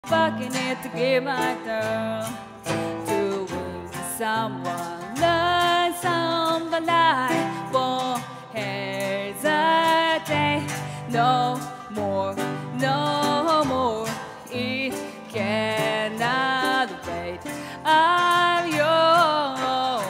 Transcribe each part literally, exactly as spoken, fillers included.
Fucking it to give my turn to win someone, learn someone I won't hesitate no more, no more. It cannot wait. I'm yours.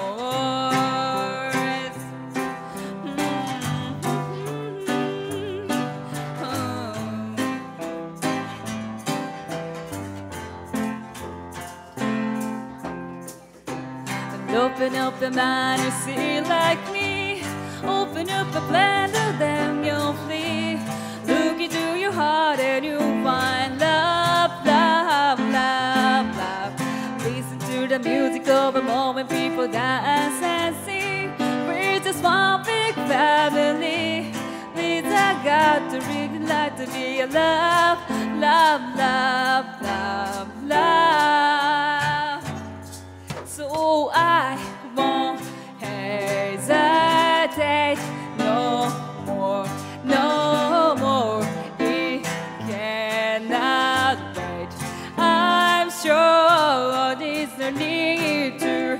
Open up your mind and see like me. Open up a plan to them you'll flee. Look into your heart and you'll find love, love, love, love. Listen to the music of a moment, people dance and sing. We're just one big family. Please, I got to really like to be a love, love, love, love, love. So I won't hesitate no more, no more. It cannot wait. I'm sure there's no need to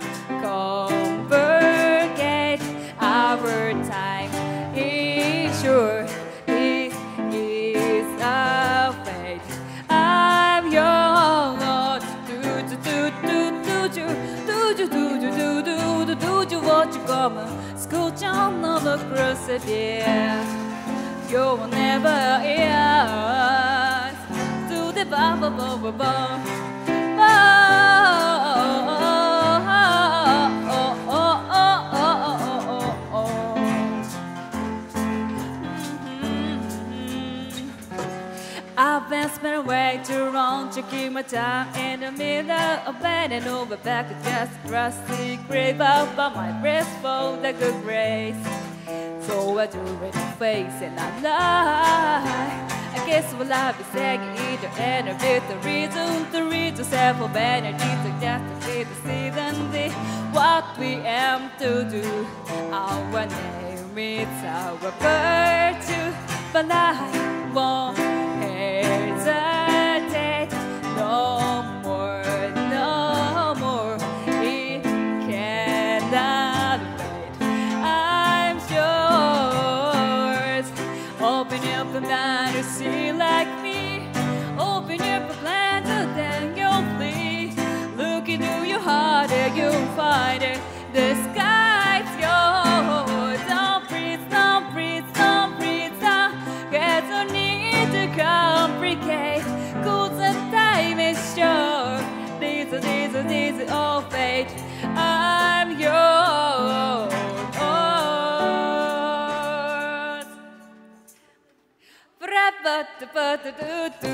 complicate. Our time is sure. It is a fate. I'm yours. Do do do do do do. Do do do do do do do do what you come school down on the persevere. You will never ears to the ba ba ba ba ba. I've been spending way too long to keep my time in the middle of bending over back against the rusty grave out by my breast for the good grace. So I do it in face and I lie. I guess what I'll be saying either and a bit the reason to read yourself of energy to just to see the season the what we aim to do. Our name is our virtue, but I won't hesitate no more, no more. It cannot wait. I'm yours. Open up a mind to see like me. Open up a plan to then you'll flee. Look into your heart and you'll find it. The sky's yours. Don't breathe, don't breathe, don't breathe, don't get no need to complicate. Cause the time is short. These are, these are, these are all fate. I'm yours. Forever,